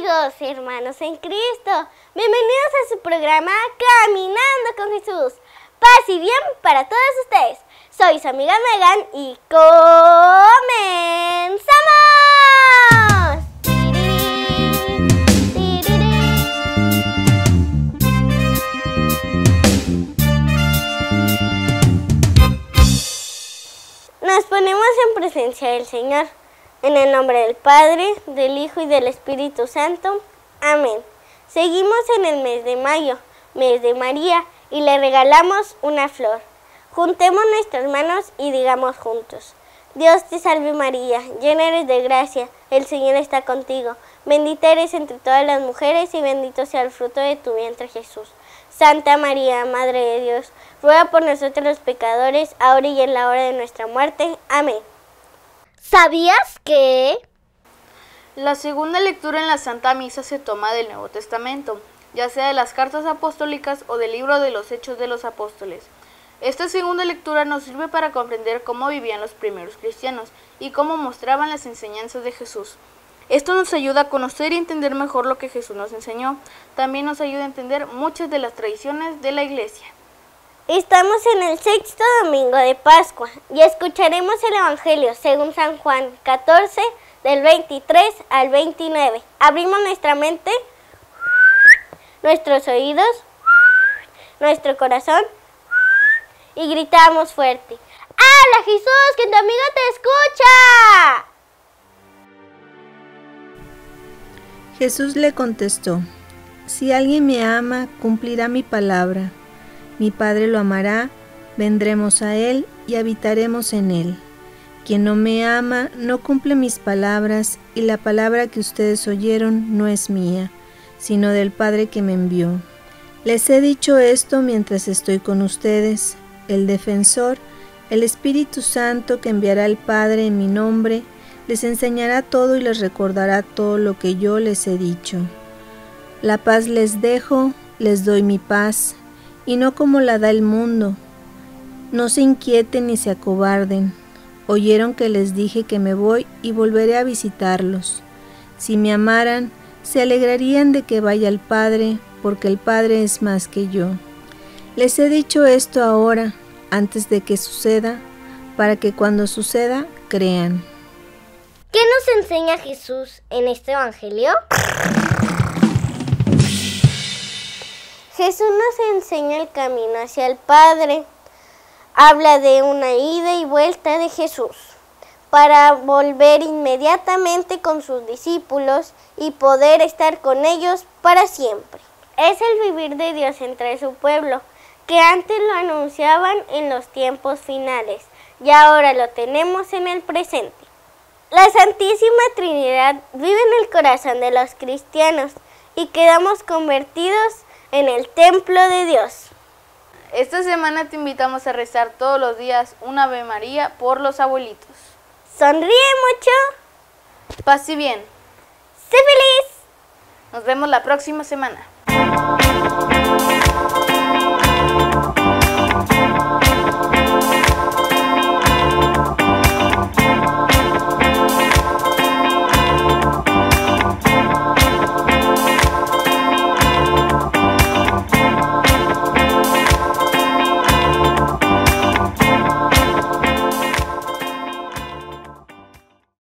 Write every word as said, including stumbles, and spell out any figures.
amigos, hermanos en Cristo, bienvenidos a su programa Caminando con Jesús. Paz y bien para todos ustedes. Soy su amiga Megan y ¡comenzamos! Nos ponemos en presencia del Señor. En el nombre del Padre, del Hijo y del Espíritu Santo. Amén. Seguimos en el mes de mayo, mes de María, y le regalamos una flor. Juntemos nuestras manos y digamos juntos: Dios te salve María, llena eres de gracia, el Señor está contigo. Bendita eres entre todas las mujeres y bendito sea el fruto de tu vientre Jesús. Santa María, Madre de Dios, ruega por nosotros los pecadores, ahora y en la hora de nuestra muerte. Amén. ¿Sabías que? La segunda lectura en la Santa Misa se toma del Nuevo Testamento, ya sea de las cartas apostólicas o del libro de los Hechos de los Apóstoles. Esta segunda lectura nos sirve para comprender cómo vivían los primeros cristianos y cómo mostraban las enseñanzas de Jesús. Esto nos ayuda a conocer y entender mejor lo que Jesús nos enseñó. También nos ayuda a entender muchas de las tradiciones de la Iglesia. Estamos en el sexto domingo de Pascua y escucharemos el Evangelio según San Juan catorce, del veintitrés al veintinueve. Abrimos nuestra mente, nuestros oídos, nuestro corazón y gritamos fuerte: ¡Habla Jesús, que tu amigo te escucha! Jesús le contestó: Si alguien me ama, cumplirá mi palabra. Mi Padre lo amará, vendremos a él y habitaremos en él. Quien no me ama no cumple mis palabras, y la palabra que ustedes oyeron no es mía, sino del Padre que me envió. Les he dicho esto mientras estoy con ustedes. El Defensor, el Espíritu Santo que enviará el Padre en mi nombre, les enseñará todo y les recordará todo lo que yo les he dicho. La paz les dejo, les doy mi paz, y no como la da el mundo. No se inquieten ni se acobarden. Oyeron que les dije que me voy y volveré a visitarlos. Si me amaran, se alegrarían de que vaya al Padre, porque el Padre es más que yo. Les he dicho esto ahora, antes de que suceda, para que cuando suceda, crean. ¿Qué nos enseña Jesús en este Evangelio? Jesús nos enseña el camino hacia el Padre. Habla de una ida y vuelta de Jesús para volver inmediatamente con sus discípulos y poder estar con ellos para siempre. Es el vivir de Dios entre su pueblo, que antes lo anunciaban en los tiempos finales y ahora lo tenemos en el presente. La Santísima Trinidad vive en el corazón de los cristianos y quedamos convertidos en el templo de Dios. Esta semana te invitamos a rezar todos los días un Ave María por los abuelitos. Sonríe mucho. Paz y bien. Sé feliz. Nos vemos la próxima semana.